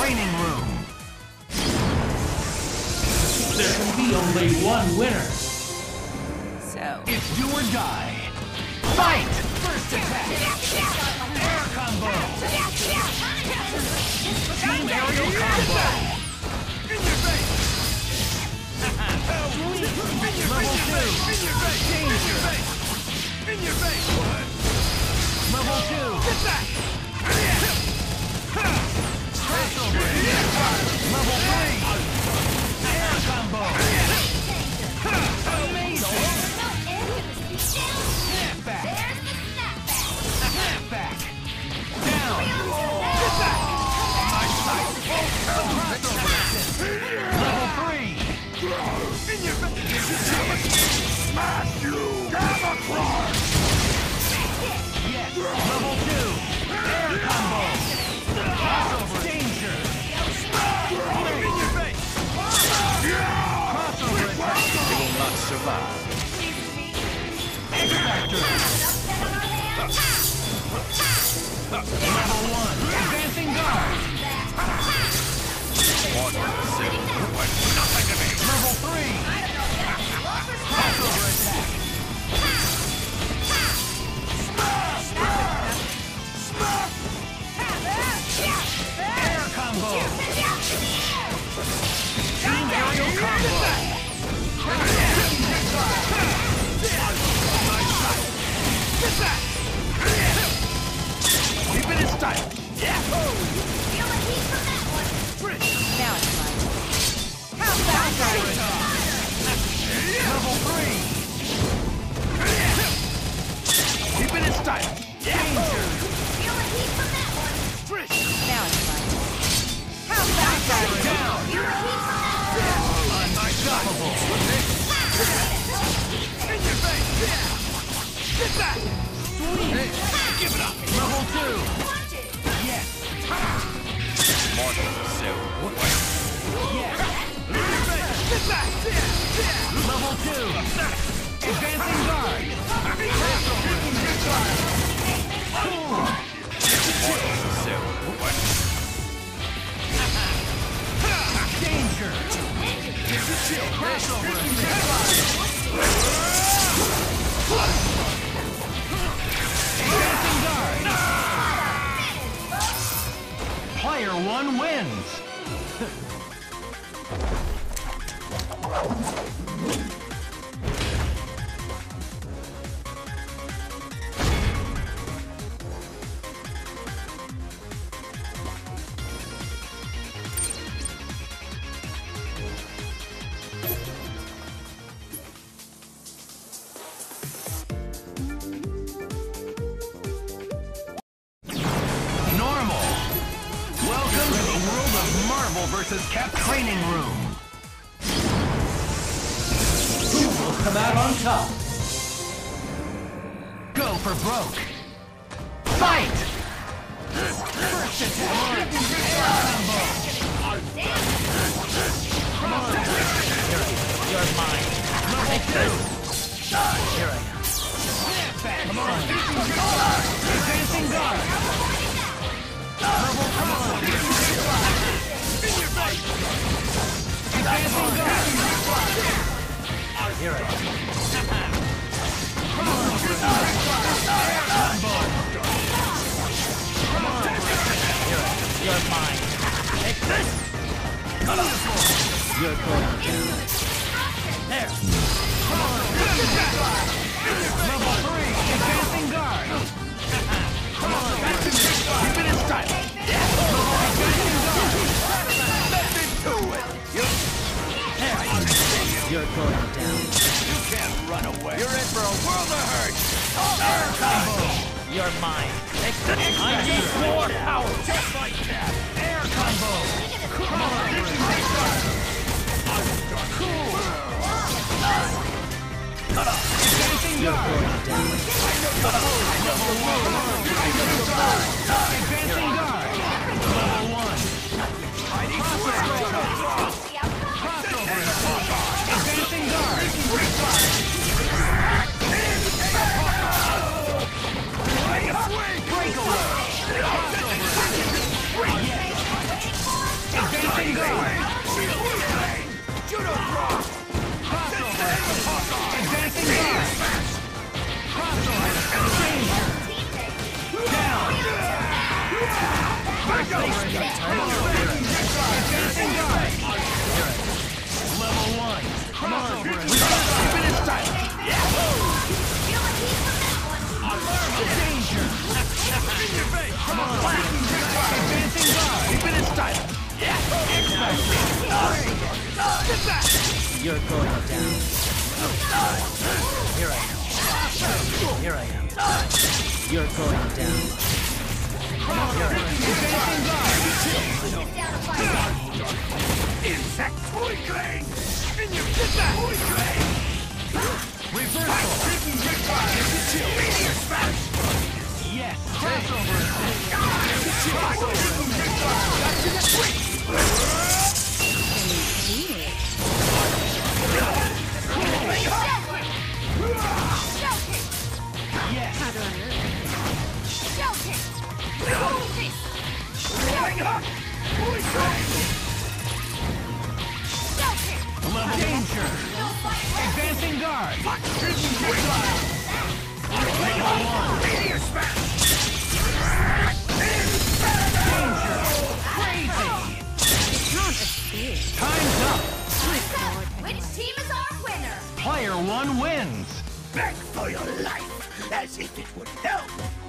training room. There can be only one winner. So. It's do or die. Fight! First attack. Air combo. Team aerial combo. In your face. Level 2. In your face. Danger. In your face. Level 2. Get back. Crossover. Level 3. Air combo. Amazing. Snapback. Snapback. Down. Get back. My sight. Level 3. In your face. Smash you. Gamma Clark. Yes. Level 2. Air combo. Crossover. Danger. In your face. Crossover attack. You will not survive. X-Factor. Level 1. Advancing guard. Nothing to me. Level 3. Crossover attack. Air combo. Team aerial combo. Get back. Keep it in style. Yahoo! Feel the heat from that one. Now it's mine. How about that? Level 3. Keep it in style. Danger. Feel the heat from that one. Now it's mine. How about that? Down. Feel the heat from that one. Unstoppable. In your face. Get back. Sweet. Give it up. Level 2. Yes. Mortal suit. Yes. Get back. Level 2. Advancing guard. Mortal suit. Danger. Crossover. Advancing guard. Player 1 wins. Versus Cap Training Room. Who will come out on top? Go for broke. Fight! First attack. Combo. You're mine. Level 2. Here I am. Come on. Advancing guard. Level 1. Advancing guard. Here I am. Come on. Come on. Here I am. You're mine. Take this. You're going down. There. Come on. Level 3. Advancing guard. Come on. Keep it in style. Advancing guard. To it. You're going down. You can't run away. You're in for a world of hurt. Air combo. You're mine. I need more power. Just like that. Air combo. Come on. Cool. Advancing guard. Level 1. Advancing guard. Level 1. Crossover. Advancing guard. Breakaway. Level 1. Come on. Feel the heat from that one. Danger. In your face. Come on. Advancing guard. Keep it in style. Get back. You're going down. Here I am. Here I am. You're going down. Come on. Advancing guard. Down to 5. Insect weakling! In your get back! Reversal! Meteor smash! Yes! Crossover! Yes! Danger! Advancing guard! Meteor smash! Danger! Crazy! Time's up! Which team is our winner? Player 1 wins! Beg for your life, as if it would help.